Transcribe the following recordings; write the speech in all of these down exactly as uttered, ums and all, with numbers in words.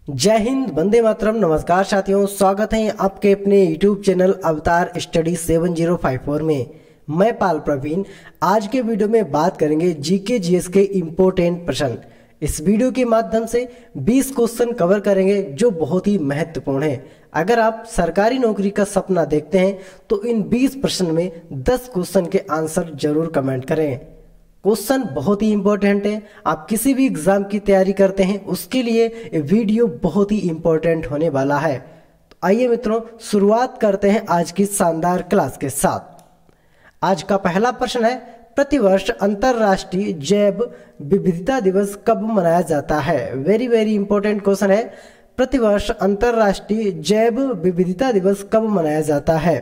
जय हिंद, वंदे मातरम। नमस्कार साथियों, स्वागत है आपके अपने YouTube channel Avatar study seven zero five four में। मैं पाल प्रवीण। आज के वीडियो में बात करेंगे जीके जीएस के इम्पोर्टेंट प्रश्न। इस वीडियो के माध्यम से बीस क्वेश्चन कवर करेंगे जो बहुत ही महत्वपूर्ण है। अगर आप सरकारी नौकरी का सपना देखते हैं तो इन बीस प्रश्न में दस क्वेश्चन के आंसर जरूर कमेंट करें। क्वेश्चन बहुत ही इंपॉर्टेंट है। आप किसी भी एग्जाम की तैयारी करते हैं उसके लिए ये वीडियो बहुत ही इंपॉर्टेंट होने वाला है। तो आइए मित्रों, शुरुआत करते हैं आज की शानदार क्लास के साथ। आज का पहला प्रश्न है, प्रतिवर्ष अंतरराष्ट्रीय जैव विविधता दिवस कब मनाया जाता है? वेरी वेरी इंपॉर्टेंट क्वेश्चन है। प्रतिवर्ष अंतरराष्ट्रीय जैव विविधता दिवस कब मनाया जाता है?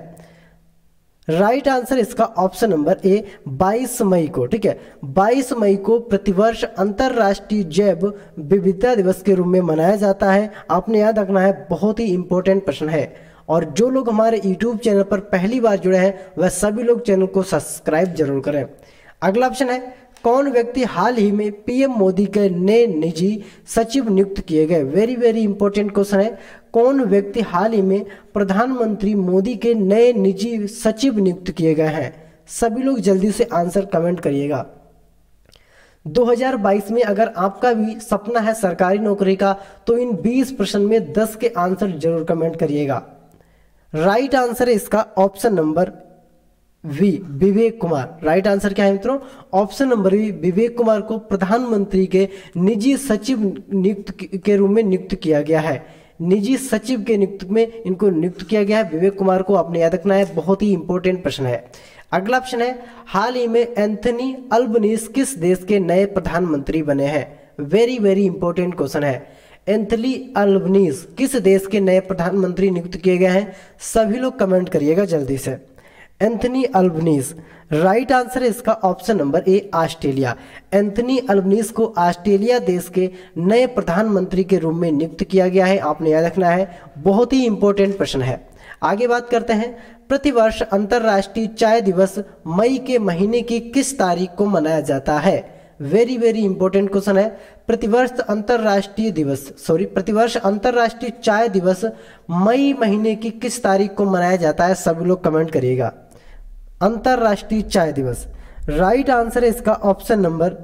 राइट right आंसर इसका ऑप्शन नंबर ए बाईस मई को। ठीक है, बाईस मई को प्रतिवर्ष अंतरराष्ट्रीय जैव विविधता दिवस के रूप में मनाया जाता है। आपने याद रखना है, बहुत ही इंपॉर्टेंट प्रश्न है। और जो लोग हमारे यूट्यूब चैनल पर पहली बार जुड़े हैं वह सभी लोग चैनल को सब्सक्राइब जरूर करें। अगला ऑप्शन है, कौन व्यक्ति हाल ही में पीएम मोदी के नए निजी सचिव नियुक्त किए गए? वेरी वेरी इंपॉर्टेंट क्वेश्चन है। कौन व्यक्ति हाल ही में प्रधानमंत्री मोदी के नए निजी सचिव नियुक्त किए गए हैं? सभी लोग जल्दी से आंसर कमेंट करिएगा। दो हज़ार बाईस में अगर आपका भी सपना है सरकारी नौकरी का तो इन बीस प्रश्न में दस के आंसर जरूर कमेंट करिएगा। राइट आंसर है इसका option number B Vivek Kumar. Right answer क्या है मित्रों? Option number B Vivek Kumar को प्रधानमंत्री के निजी सचिव नियुक्त के रूप में नियुक्त किया गया है। निजी सचिव के नियुक्त में इनको नियुक्त किया गया है विवेक कुमार को। आपने याद रखना है, बहुत ही इंपॉर्टेंट प्रश्न है। अगला ऑप्शन है, हाल ही में एंथनी अल्बनीज किस देश के नए प्रधानमंत्री बने हैं? वेरी वेरी इंपॉर्टेंट क्वेश्चन है। एंथनी अल्बनीज किस देश के नए प्रधानमंत्री नियुक्त किए गए हैं? सभी लोग कमेंट करिएगा जल्दी से। Anthony Albanese. राइट आंसर है इसका option number A Australia. Anthony Albanese को ऑस्ट्रेलिया देश के नए प्रधानमंत्री के रूप में नियुक्त किया गया है। आपने याद रखना है, बहुत ही इंपॉर्टेंट प्रश्न है। आगे बात करते हैं, प्रतिवर्ष अंतरराष्ट्रीय चाय दिवस मई के महीने की किस तारीख को मनाया जाता है? वेरी वेरी इंपॉर्टेंट क्वेश्चन है। प्रतिवर्ष अंतरराष्ट्रीय दिवस सॉरी प्रतिवर्ष अंतरराष्ट्रीय चाय दिवस मई महीने की किस तारीख को मनाया जाता है? सभी लोग कमेंट करिएगा। अंतरराष्ट्रीय चाय दिवस। राइट आंसर है इसका ऑप्शन नंबर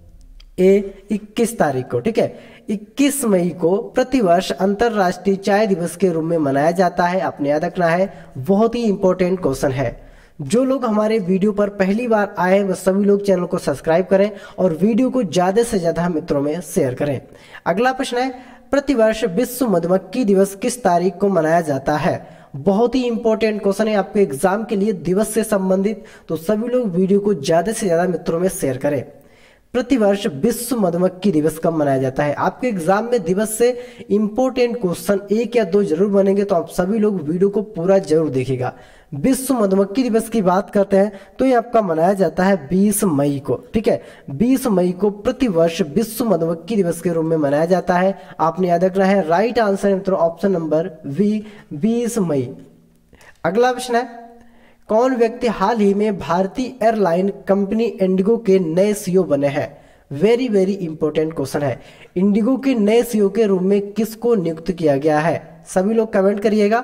ए इक्कीस तारीख को। ठीक है, इक्कीस मई को प्रतिवर्ष अंतरराष्ट्रीय चाय दिवस के रूप में मनाया जाता है। आपने याद रखना है, बहुत ही इंपॉर्टेंट क्वेश्चन है। जो लोग हमारे वीडियो पर पहली बार आए हैं वह सभी लोग चैनल को सब्सक्राइब करें और वीडियो को ज्यादा से ज्यादा मित्रों में शेयर करें। अगला प्रश्न है, प्रतिवर्ष विश्व मधुमक्खी दिवस किस तारीख को मनाया जाता है? बहुत ही इंपॉर्टेंट क्वेश्चन है आपके एग्जाम के लिए, दिवस से संबंधित। तो सभी लोग वीडियो को ज्यादा से ज्यादा मित्रों में शेयर करें। प्रतिवर्ष विश्व मधुमक्खी दिवस कब मनाया जाता है? आपके एग्जाम में दिवस से इंपॉर्टेंट क्वेश्चन एक या दो जरूर बनेंगे, तो आप सभी लोग वीडियो को पूरा जरूर देखिएगा। विश्व मधुमक्खी दिवस की बात करते हैं तो ये आपका मनाया जाता है बीस मई को। ठीक है, बीस मई को प्रतिवर्ष विश्व मधुमक्खी दिवस के रूप में मनाया जाता है। आपने याद रखना है। राइट आंसर है मित्रों ऑप्शन नंबर वी बीस मई। अगला प्रश्न है, कौन व्यक्ति हाल ही में भारतीय एयरलाइन कंपनी इंडिगो के नए सीईओ बने हैं? वेरी वेरी इंपॉर्टेंट क्वेश्चन है। इंडिगो के नए सीईओ के रूप में किसको नियुक्त किया गया है? सभी लोग कमेंट करिएगा।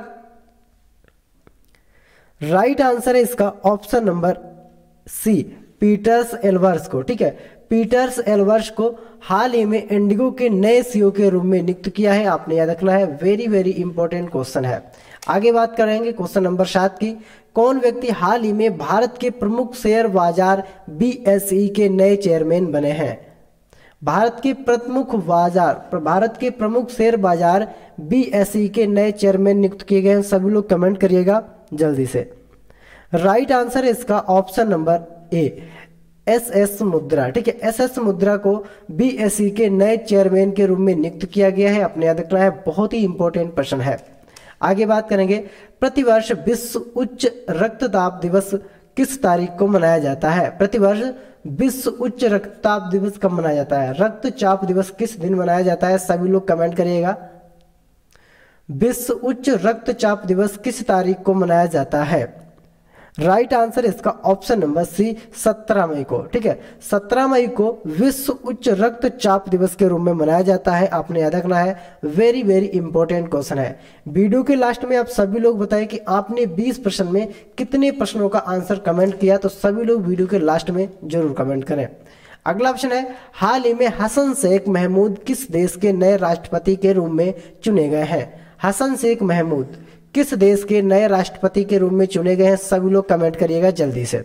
राइट आंसर है इसका option number C Peters Elbers को। ठीक है, पीटर्स एल्वर्स को हाल ही में इंडिगो के नए सीईओ के रूप में नियुक्त किया है। आपने याद रखना है, वेरी वेरी इंपॉर्टेंट क्वेश्चन है। आगे बात करेंगे क्वेश्चन नंबर सात की, कौन व्यक्ति हाल ही में भारत के प्रमुख शेयर बाजार बीएसई के नए चेयरमैन बने हैं? भारत के प्रमुख बाजार भारत के प्रमुख शेयर बाजार बीएसई के नए चेयरमैन नियुक्त किए गए हैं। सभी लोग कमेंट करिएगा जल्दी से। राइट आंसर है इसका option number A S S Mudra. ठीक है, एस एस मुद्रा को बीएसई के नए चेयरमैन के रूप में नियुक्त किया गया है। अपने याद रखना है, बहुत ही इंपॉर्टेंट प्रश्न है। आगे बात करेंगे, प्रतिवर्ष विश्व उच्च रक्तदाब दिवस किस तारीख को मनाया जाता है? प्रतिवर्ष विश्व उच्च रक्तचाप दिवस कब मनाया जाता है? रक्तचाप दिवस किस दिन मनाया जाता है? सभी लोग कमेंट करिएगा। विश्व उच्च रक्तचाप दिवस किस तारीख को मनाया जाता है? राइट आंसर इसका ऑप्शन नंबर सी सत्रह मई को। ठीक है, सत्रह मई को विश्व उच्च रक्तचाप दिवस के रूप में मनाया जाता है, आपने याद रखना है। वेरी वेरी इंपॉर्टेंट क्वेश्चन है। वीडियो के लास्ट में आप सभी लोग बताएं कि आपने बीस प्रश्न में कितने प्रश्नों का आंसर कमेंट किया, तो सभी लोग वीडियो के लास्ट में जरूर कमेंट करें। अगला ऑप्शन है, हाल ही में हसन शेख महमूद किस देश के नए राष्ट्रपति के रूप में चुने गए हैं? हसन शेख महमूद किस देश के नए राष्ट्रपति के रूप में चुने गए हैं? सभी लोग कमेंट करिएगा जल्दी से।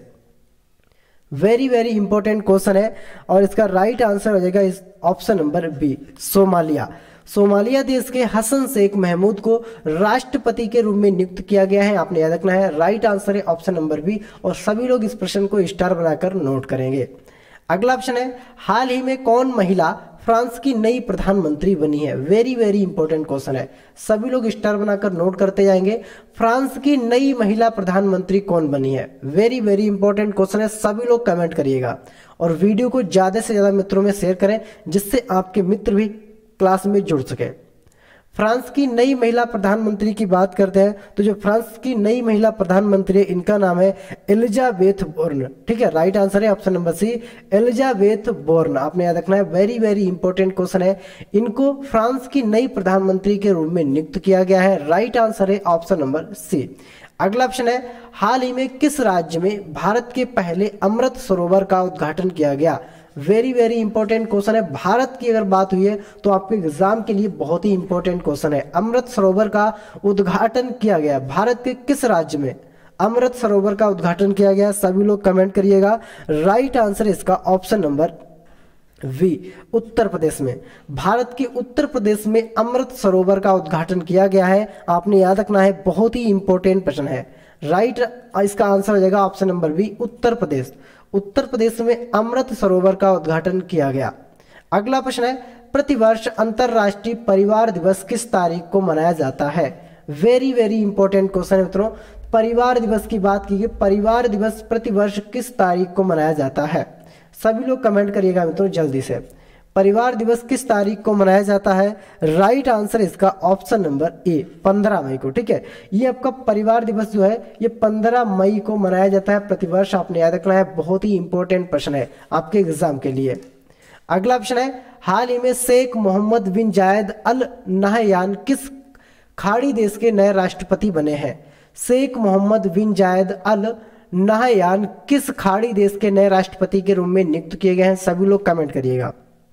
वेरी वेरी इंपॉर्टेंट क्वेश्चन है और इसका राइट आंसर हो जाएगा इस option number B, Somalia. Somalia देश के हसन शेख महमूद को राष्ट्रपति के रूप में नियुक्त किया गया है, आपने याद रखना है। राइट आंसर है ऑप्शन नंबर बी और सभी लोग इस प्रश्न को स्टार बनाकर नोट करेंगे। अगला ऑप्शन है, हाल ही में कौन महिला फ्रांस की नई प्रधानमंत्री बनी है? वेरी वेरी इंपॉर्टेंट क्वेश्चन है, सभी लोग स्टार बनाकर नोट करते जाएंगे। फ्रांस की नई महिला प्रधानमंत्री कौन बनी है? वेरी वेरी इंपॉर्टेंट क्वेश्चन है, सभी लोग कमेंट करिएगा और वीडियो को ज्यादा से ज्यादा मित्रों में शेयर करें जिससे आपके मित्र भी क्लास में जुड़ सके। फ्रांस की नई महिला प्रधानमंत्री की बात करते हैं तो जो फ्रांस की नई महिला प्रधानमंत्री है इनका नाम है एलिजाबेथ बोर्न। ठीक है, राइट आंसर है option number C, Elizabeth Borne, आपने याद रखना है। वेरी वेरी इंपॉर्टेंट क्वेश्चन है, इनको फ्रांस की नई प्रधानमंत्री के रूप में नियुक्त किया गया है। राइट आंसर है ऑप्शन नंबर सी। अगला ऑप्शन है, हाल ही में किस राज्य में भारत के पहले अमृत सरोवर का उद्घाटन किया गया? वेरी वेरी इंपॉर्टेंट क्वेश्चन है, भारत की अगर बात हुई है तो आपके एग्जाम के लिए बहुत ही इंपॉर्टेंट क्वेश्चन है। अमृत सरोवर का उद्घाटन किया गया भारत के किस राज्य में? अमृत सरोवर का उद्घाटन किया गया, सभी लोग कमेंट करिएगा। राइट आंसर इसका option number B, Uttar Pradesh में। भारत के उत्तर प्रदेश में अमृत सरोवर का उद्घाटन किया गया है, आपने याद रखना है, बहुत ही इंपॉर्टेंट प्रश्न है। राइट इसका आंसर हो जाएगा option number B, Uttar Pradesh. Uttar Pradesh में अमृत सरोवर का उद्घाटन किया गया। अगला प्रश्न है, प्रतिवर्ष अंतरराष्ट्रीय परिवार दिवस किस तारीख को मनाया जाता है? वेरी वेरी इंपॉर्टेंट क्वेश्चन है मित्रों, परिवार दिवस की बात की गई, परिवार दिवस प्रतिवर्ष किस तारीख को मनाया जाता है? सभी लोग कमेंट करिएगा मित्रों जल्दी से। परिवार दिवस किस तारीख को मनाया जाता है? राइट आंसर इसका ऑप्शन नंबर ए, पंद्रह मई को। ठीक है, ये आपका परिवार दिवस जो है ये पंद्रह मई को मनाया जाता है प्रतिवर्ष, आपने याद रखना है, बहुत ही इंपॉर्टेंट प्रश्न है आपके एग्जाम के लिए। अगला ऑप्शन है, हाल ही में शेख मोहम्मद बिन जायद अल नहयान किस खाड़ी देश के नए राष्ट्रपति बने हैं? शेख मोहम्मद बिन जायद अल नहयान किस खाड़ी देश के नए राष्ट्रपति के रूप में नियुक्त किए गए हैं? सभी लोग कमेंट करिएगा।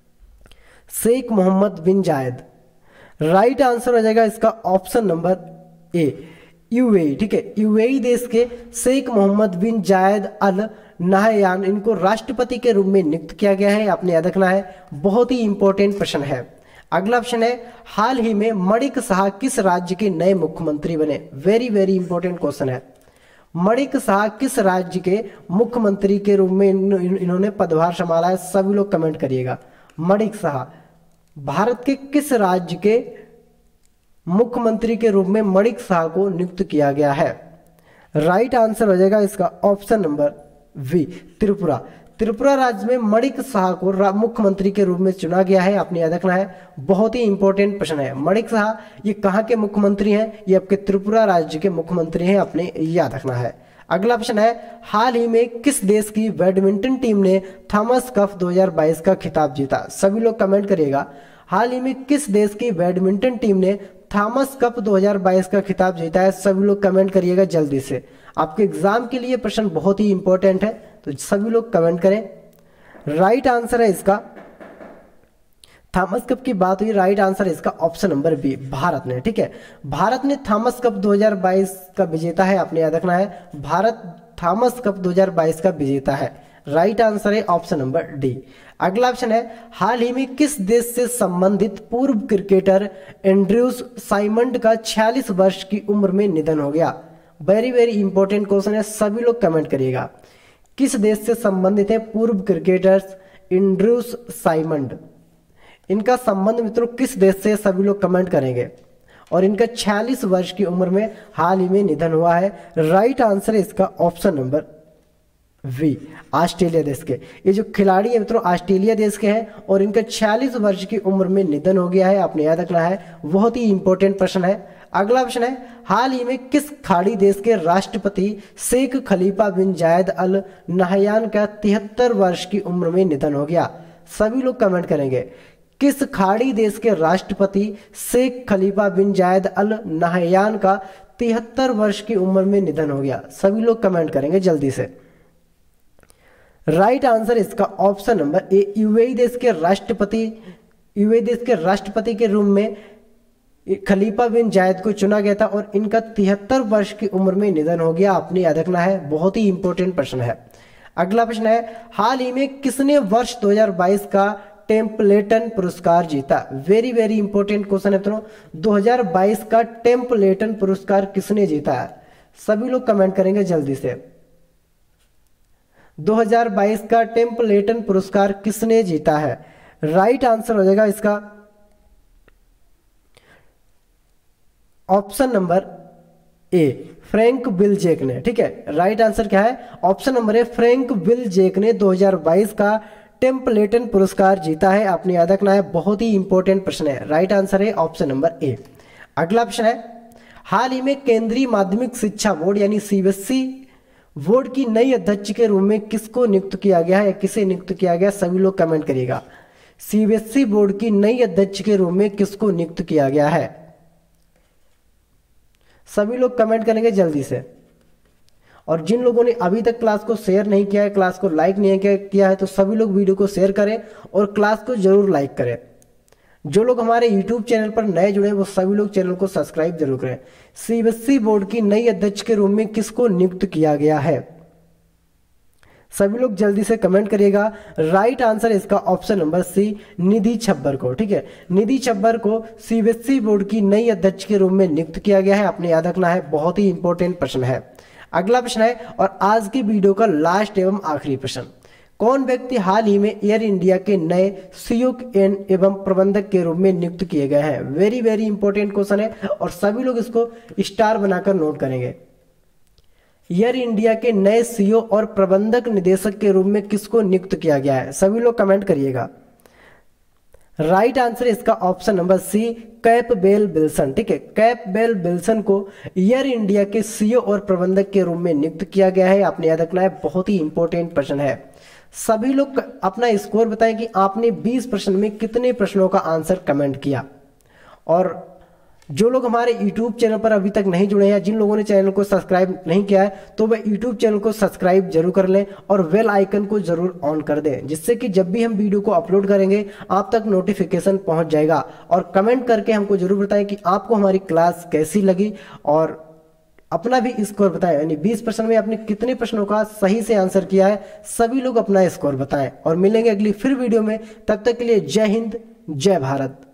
शेख मोहम्मद बिन जायद, राइट आंसर हो जाएगा इसका ऑप्शन नंबर ए, यूएई। ठीक है, यूएई देश के शेख मोहम्मद बिन जायद अल नहयान, इनको राष्ट्रपति के रूप में नियुक्त किया गया है, आपने याद रखना है, बहुत ही इंपॉर्टेंट प्रश्न है। अगला ऑप्शन है, हाल ही में मणिक शाह किस राज्य के नए मुख्यमंत्री बने? वेरी वेरी इंपॉर्टेंट क्वेश्चन है, मणिक शाह किस राज्य के मुख्यमंत्री के रूप में इन, इन, इन्होंने पदभार संभाला है? सभी लोग कमेंट करिएगा। मणिक शाह भारत के किस राज्य के मुख्यमंत्री के रूप में मणिक शाह को नियुक्त किया गया है? राइट आंसर हो जाएगा इसका option number B, Tripura. Tripura राज्य में मणिक शाह को मुख्यमंत्री के रूप में चुना गया है, आपने याद रखना है, बहुत ही इंपॉर्टेंट प्रश्न है। मणिक शाह ये कहाँ के मुख्यमंत्री हैं? ये आपके त्रिपुरा राज्य के मुख्यमंत्री हैं, आपने याद रखना है। अगला ऑप्शन है, हाल ही में किस देश की बैडमिंटन टीम ने थॉमस कप दो हज़ार बाईस का खिताब जीता? सभी लोग कमेंट करिएगा। हाल ही में किस देश की बैडमिंटन टीम ने थॉमस कप दो हज़ार बाईस का खिताब जीता है? सभी लोग कमेंट करिएगा जल्दी से, आपके एग्जाम के लिए प्रश्न बहुत ही इंपॉर्टेंट है, तो सभी लोग कमेंट करें। राइट आंसर है इसका, थॉमस कप की बात हुई, राइट आंसर इसका ऑप्शन नंबर बी, भारत ने। ठीक है, भारत ने थॉमस कप दो हज़ार बाईस का विजेता है, आपने याद रखना है, भारत थॉमस कप दो हज़ार बाईस का विजेता है। राइट आंसर है ऑप्शन नंबर डी। अगला ऑप्शन है, हाल ही में किस देश से संबंधित पूर्व क्रिकेटर एंड्रयूस साइमंड का छियालीस वर्ष की उम्र में निधन हो गया? वेरी वेरी इंपॉर्टेंट क्वेश्चन है, सभी लोग कमेंट करिएगा। किस देश से संबंधित है पूर्व क्रिकेटर्स एंड्रयूस साइमंड? इनका संबंध मित्रों किस देश से? सभी लोग कमेंट करेंगे। और इनका छियालीस वर्ष की उम्र में हाल ही में निधन हुआ है। राइट आंसर है इसका ऑप्शन नंबर वी, ऑस्ट्रेलिया देश के। ये जो खिलाड़ी है मित्रों ऑस्ट्रेलिया देश के हैं और इनका छियालीस वर्ष की उम्र में निधन हो गया है, आपने याद रखना है, बहुत ही इंपॉर्टेंट प्रश्न है। अगला प्रश्न है, हाल ही में किस खाड़ी देश के राष्ट्रपति शेख खलीफा बिन जायद अल नहयान का तिहत्तर वर्ष की उम्र में निधन हो गया? सभी लोग कमेंट करेंगे। किस खाड़ी देश के राष्ट्रपति शेख खलीफा बिन जायद अल नहयान का तिहत्तर वर्ष की उम्र में निधन हो गया? सभी लोग कमेंट करेंगे जल्दी से। राइट आंसर इसका ऑप्शन नंबर ए, यूएई देश के राष्ट्रपति यूएई देश के राष्ट्रपति के रूप में खलीफा बिन जायद को चुना गया था और इनका तिहत्तर वर्ष की उम्र में निधन हो गया, आपने याद रखना है, बहुत ही इंपॉर्टेंट प्रश्न है। अगला प्रश्न है, हाल ही में किसने वर्ष दो हज़ार बाईस का टेम्पलेटन पुरस्कार जीता? वेरी वेरी इंपॉर्टेंट क्वेश्चन है दोस्तों, दो हज़ार बाईस का टेम्पलेटन पुरस्कार किसने जीता है? सभी लोग कमेंट करेंगे जल्दी से। दो हज़ार बाईस का टेम्पलेटन पुरस्कार किसने जीता है? राइट आंसर हो जाएगा इसका option number A, Frank Wilczek ने। ठीक है, राइट आंसर क्या है? Option number A, Frank Wilczek ने दो हज़ार बाईस का टेम्पलेटन पुरस्कार जीता है, आपने याद रखना है, बहुत ही इंपॉर्टेंट प्रश्न है। राइट आंसर है ऑप्शन नंबर ए। अगला प्रश्न है, हाल ही में केंद्रीय माध्यमिक शिक्षा बोर्ड यानी सीबीएसई बोर्ड की नई अध्यक्ष के रूप में किसको नियुक्त किया गया है या किसे नियुक्त किया गया? सभी लोग कमेंट करिएगा। सीबीएसई बोर्ड की नई अध्यक्ष के रूप में किसको नियुक्त किया गया है? सभी लोग कमेंट करेंगे जल्दी से। और जिन लोगों ने अभी तक क्लास को शेयर नहीं किया है, क्लास को लाइक नहीं किया है, तो सभी लोग वीडियो को शेयर करें और क्लास को जरूर लाइक करें। जो लोग हमारे यूट्यूब चैनल पर नए जुड़े हैं वो सभी लोग चैनल को सब्सक्राइब जरूर करें। सीबीएसई बोर्ड की नई अध्यक्ष के रूप में किसको नियुक्त किया गया है? सभी लोग जल्दी से कमेंट करिएगा। राइट आंसर इसका option number C, Nidhi Chhibber को। ठीक है, निधि छब्बर को सीबीएसई बोर्ड की नई अध्यक्ष के रूप में नियुक्त किया गया है, आपने याद रखना है, बहुत ही इंपॉर्टेंट प्रश्न है। अगला प्रश्न है और आज की वीडियो का लास्ट एवं आखिरी प्रश्न, कौन व्यक्ति हाल ही में एयर इंडिया के नए सीईओ एवं प्रबंधक के रूप में नियुक्त किए गए हैं? वेरी वेरी इंपॉर्टेंट क्वेश्चन है और सभी लोग इसको स्टार बनाकर नोट करेंगे। एयर इंडिया के नए सीईओ और प्रबंधक निदेशक के रूप में किसको नियुक्त किया गया है? सभी लोग कमेंट करिएगा। राइट आंसर इसका option number C, Campbell Wilson. ठीक है, कैपबेल विल्सन को एयर इंडिया के सीईओ और प्रबंधक के रूप में नियुक्त किया गया है, आपने याद रखना है, बहुत ही इंपॉर्टेंट प्रश्न है। सभी लोग अपना स्कोर बताएं कि आपने बीस प्रश्न में कितने प्रश्नों का आंसर कमेंट किया। और जो लोग हमारे यूट्यूब चैनल पर अभी तक नहीं जुड़े हैं, जिन लोगों ने चैनल को सब्सक्राइब नहीं किया है, तो वह यूट्यूब चैनल को सब्सक्राइब जरूर कर लें और बेल आइकन को जरूर ऑन कर दें, जिससे कि जब भी हम वीडियो को अपलोड करेंगे आप तक नोटिफिकेशन पहुंच जाएगा। और कमेंट करके हमको जरूर बताएं कि आपको हमारी क्लास कैसी लगी और अपना भी स्कोर बताएं, यानी बीस प्रश्न में आपने कितने प्रश्नों का सही से आंसर किया है, सभी लोग अपना स्कोर बताएं। और मिलेंगे अगली फिर वीडियो में, तब तक के लिए जय हिंद, जय भारत।